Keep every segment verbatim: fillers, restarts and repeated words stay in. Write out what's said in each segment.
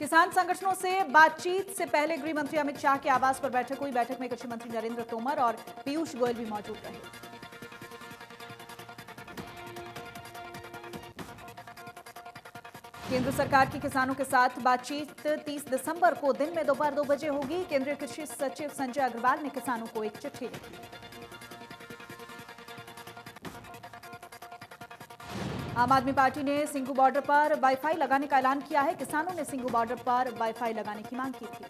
किसान संगठनों से बातचीत से पहले गृह मंत्री अमित शाह के आवास पर बैठक हुई। बैठक में कृषि मंत्री नरेंद्र तोमर और पीयूष गोयल भी मौजूद रहे। केंद्र सरकार की किसानों के साथ बातचीत तीस दिसंबर को दिन में दोपहर दो बजे होगी। केंद्रीय कृषि सचिव संजय अग्रवाल ने किसानों को एक चिट्ठी लिखी। आम आदमी पार्टी ने सिंघू बॉर्डर पर वाईफाई लगाने का ऐलान किया है। किसानों ने सिंघू बॉर्डर पर वाईफाई लगाने की मांग की थी।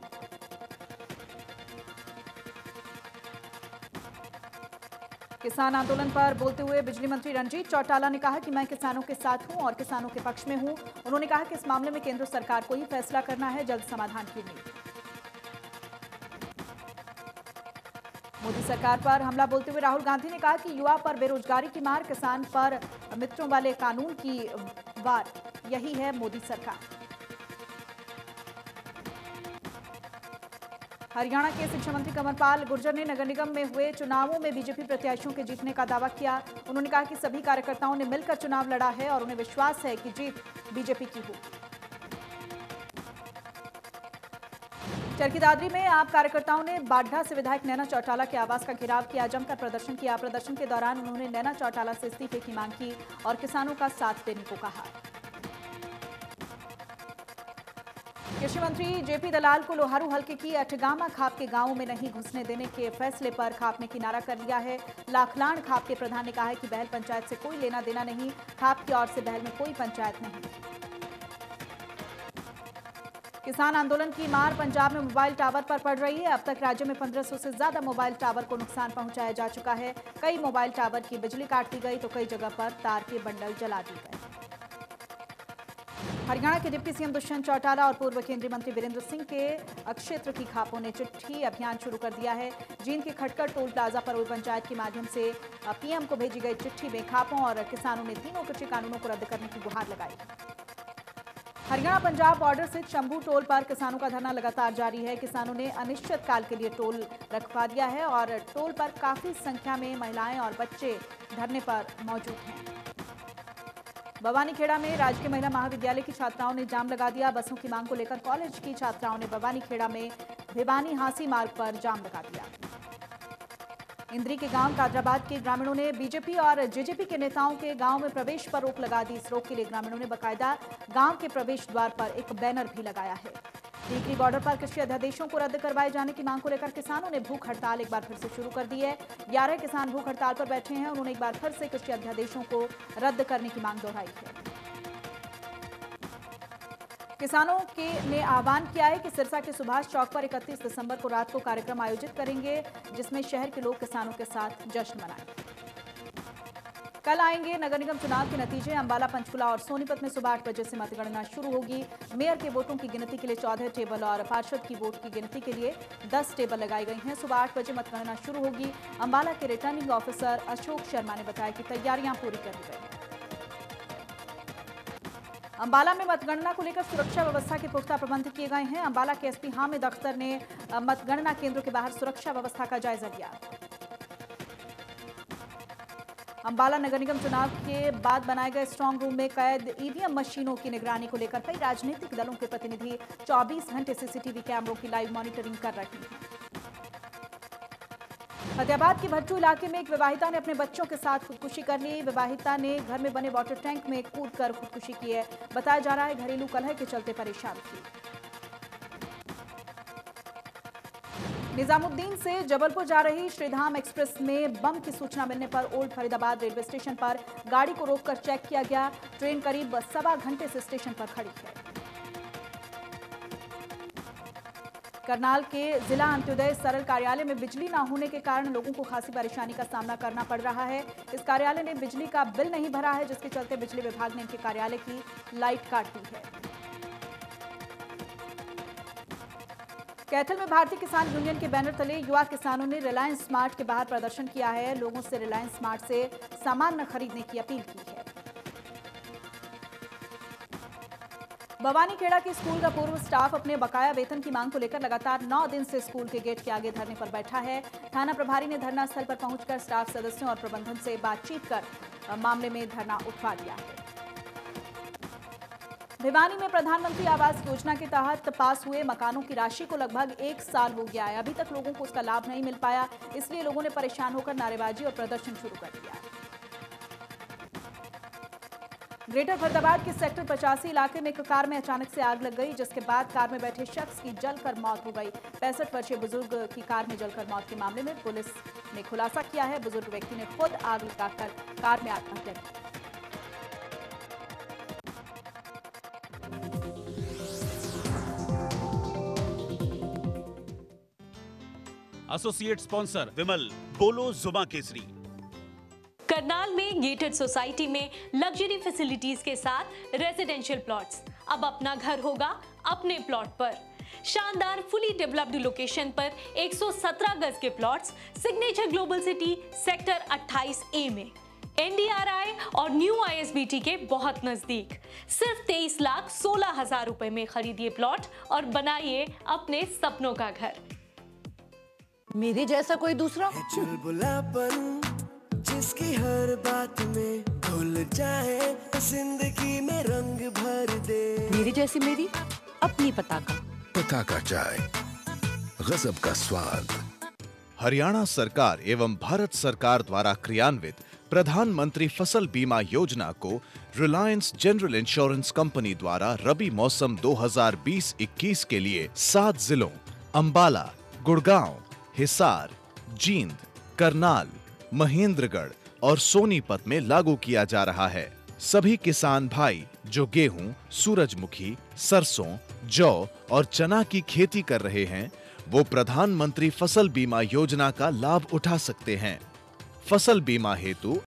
किसान आंदोलन पर बोलते हुए बिजली मंत्री रणजीत चौटाला ने कहा कि मैं किसानों के साथ हूं और किसानों के पक्ष में हूं। उन्होंने कहा कि इस मामले में केंद्र सरकार को ही फैसला करना है, जल्द समाधान की उम्मीद। मोदी सरकार पर हमला बोलते हुए राहुल गांधी ने कहा कि युवा पर बेरोजगारी की मार, किसान पर मित्रों वाले कानून की वार, यही है मोदी सरकार। हरियाणा के शिक्षा मंत्री कंवरपाल गुर्जर ने नगर निगम में हुए चुनावों में बीजेपी प्रत्याशियों के जीतने का दावा किया। उन्होंने कहा कि सभी कार्यकर्ताओं ने मिलकर चुनाव लड़ा है और उन्हें विश्वास है कि जीत बीजेपी की होगी। चरखी दादरी में आप कार्यकर्ताओं ने बाड्ढा से विधायक नैना चौटाला के आवास का घेराव किया, जमकर प्रदर्शन किया। प्रदर्शन के दौरान उन्होंने नैना चौटाला से इस्तीफे की मांग की और किसानों का साथ देने को कहा। कृषि मंत्री जेपी दलाल को लोहारू हल्के की अठगामा खाप के गांवों में नहीं घुसने देने के फैसले पर खाप ने किनारा कर लिया है। लाखलाण खाप के प्रधान ने कहा है कि बहल पंचायत से कोई लेना देना नहीं, खाप की ओर से बहल में कोई पंचायत नहीं। किसान आंदोलन की मार पंजाब में मोबाइल टावर पर पड़ रही है। अब तक राज्य में पंद्रह सौ से ज्यादा मोबाइल टावर को नुकसान पहुंचाया जा चुका है। कई मोबाइल टावर की बिजली काट दी गई तो कई जगह पर तार के बंडल जला दिए गए। हरियाणा के डिप्टी सीएम दुष्यंत चौटाला और पूर्व केंद्रीय मंत्री वीरेंद्र सिंह के क्षेत्र की खापों ने चिट्ठी अभियान शुरू कर दिया है। जींद के खटकर टोल प्लाजा पर हुई पंचायत के माध्यम से पीएम को भेजी गई चिट्ठी में खापों और किसानों ने तीनों कृषि कानूनों को रद्द करने की गुहार लगाई। हरियाणा पंजाब बॉर्डर स्थित शंभू टोल पर किसानों का धरना लगातार जारी है। किसानों ने अनिश्चित काल के लिए टोल रखवा दिया है और टोल पर काफी संख्या में महिलाएं और बच्चे धरने पर मौजूद हैं। बवानीखेड़ा में राजकीय महिला महाविद्यालय की छात्राओं ने जाम लगा दिया। बसों की मांग को लेकर कॉलेज की छात्राओं ने बवानीखेड़ा में भिवानी हांसी मार्ग पर जाम लगा दिया। इंद्री के गांव कादराबाद के ग्रामीणों ने बीजेपी और जेजेपी के नेताओं के गांव में प्रवेश पर रोक लगा दी। इस रोक के लिए ग्रामीणों ने बकायदा गांव के प्रवेश द्वार पर एक बैनर भी लगाया है। टीकरी बॉर्डर पर कृषि अध्यादेशों को रद्द करवाए जाने की मांग को लेकर किसानों ने भूख हड़ताल एक बार फिर से शुरू कर दी है। ग्यारह किसान भूख हड़ताल पर बैठे हैं। उन्होंने एक बार फिर से कृषि अध्यादेशों को रद्द करने की मांग दोहराई है। किसानों के ने आह्वान किया है कि सिरसा के सुभाष चौक पर इकतीस दिसंबर को रात को कार्यक्रम आयोजित करेंगे, जिसमें शहर के लोग किसानों के साथ जश्न मनाएंगे। कल आएंगे नगर निगम चुनाव के नतीजे। अंबाला, पंचकुला और सोनीपत में सुबह आठ बजे से मतगणना शुरू होगी। मेयर के वोटों की गिनती के लिए चौदह टेबल और पार्षद की वोट की गिनती के लिए दस टेबल लगाई गई हैं। सुबह आठ बजे मतगणना शुरू होगी। अंबाला के रिटर्निंग ऑफिसर अशोक शर्मा ने बताया कि तैयारियां पूरी कर ली गई हैं। अंबाला में मतगणना को लेकर सुरक्षा व्यवस्था के पुख्ता प्रबंध किए गए हैं। अंबाला के एसपी हामिद अख्तर ने मतगणना केंद्रों के बाहर सुरक्षा व्यवस्था का जायजा लिया। अंबाला नगर निगम चुनाव के बाद बनाए गए स्ट्रांग रूम में कैद ईवीएम मशीनों की निगरानी को लेकर कई राजनीतिक दलों के प्रतिनिधि चौबीस घंटे सीसीटीवी कैमरों की लाइव मॉनिटरिंग कर रहे हैं। फतेहाबाद के भट्टू इलाके में एक विवाहिता ने अपने बच्चों के साथ खुदकुशी कर ली। विवाहिता ने घर में बने वाटर टैंक में कूदकर खुदकुशी की है। बताया जा रहा है घरेलू कलह के चलते परेशान थी। निजामुद्दीन से जबलपुर जा रही श्रीधाम एक्सप्रेस में बम की सूचना मिलने पर ओल्ड फरीदाबाद रेलवे स्टेशन पर गाड़ी को रोककर चेक किया गया। ट्रेन करीब सवा घंटे से स्टेशन पर खड़ी है। करनाल के जिला अंत्योदय सरल कार्यालय में बिजली न होने के कारण लोगों को खासी परेशानी का सामना करना पड़ रहा है। इस कार्यालय ने बिजली का बिल नहीं भरा है, जिसके चलते बिजली विभाग ने इनके कार्यालय की लाइट काट दी है। कैथल में भारतीय किसान यूनियन के बैनर तले युवा किसानों ने रिलायंस स्मार्ट के बाहर प्रदर्शन किया है। लोगों से रिलायंस स्मार्ट से सामान न खरीदने की अपील की है। बवानीखेड़ा के स्कूल का पूर्व स्टाफ अपने बकाया वेतन की मांग को लेकर लगातार नौ दिन से स्कूल के गेट के आगे धरने पर बैठा है। थाना प्रभारी ने धरना स्थल पर पहुंचकर स्टाफ सदस्यों और प्रबंधन से बातचीत कर मामले में धरना उठवा दिया है। भिवानी में प्रधानमंत्री आवास योजना के तहत पास हुए मकानों की राशि को लगभग एक साल हो गया है। अभी तक लोगों को उसका लाभ नहीं मिल पाया, इसलिए लोगों ने परेशान होकर नारेबाजी और प्रदर्शन शुरू कर दिया। ग्रेटर फरीदाबाद के सेक्टर पचासी इलाके में एक कार में अचानक से आग लग गई, जिसके बाद कार में बैठे शख्स की जलकर मौत हो गई। पैंसठ वर्षीय बुजुर्ग की कार में जलकर मौत के मामले में पुलिस ने खुलासा किया है। बुजुर्ग व्यक्ति ने खुद आग लगाकर कार में आत्महत्या की। एसोसिएट स्पॉन्सर विमल, बोलो जुबां केसरी। करनाल में गेटेड सोसाइटी में लग्जरी फैसिलिटीज के साथ रेजिडेंशियल प्लॉट्स। अब अपना घर होगा अपने प्लॉट पर। शानदार फुली डेवलप्ड लोकेशन पर एक सौ सत्रह गज के plots signature global city sector अट्ठाईस ए में एनडीआरआई और न्यू आईएसबीटी के बहुत नजदीक। सिर्फ तेईस लाख सोलह हजार रुपए में खरीदिए प्लॉट और बनाइए अपने सपनों का घर। मेरे जैसा कोई दूसरा चुलबुलापन जिसकी हर बात में घुल जाए, जिंदगी में रंग भर दे। मेरी जैसी मेरी अपनी पताका पताका चाय, गजब का स्वाद। हरियाणा सरकार एवं भारत सरकार द्वारा क्रियान्वित प्रधानमंत्री फसल बीमा योजना को रिलायंस जनरल इंश्योरेंस कंपनी द्वारा रबी मौसम दो हज़ार बीस इक्कीस के लिए सात जिलों अंबाला, गुड़गांव, हिसार, जींद, करनाल, महेंद्रगढ़ और सोनीपत में लागू किया जा रहा है। सभी किसान भाई जो गेहूं, सूरजमुखी, सरसों, जौ और चना की खेती कर रहे हैं, वो प्रधानमंत्री फसल बीमा योजना का लाभ उठा सकते हैं। फसल बीमा हेतु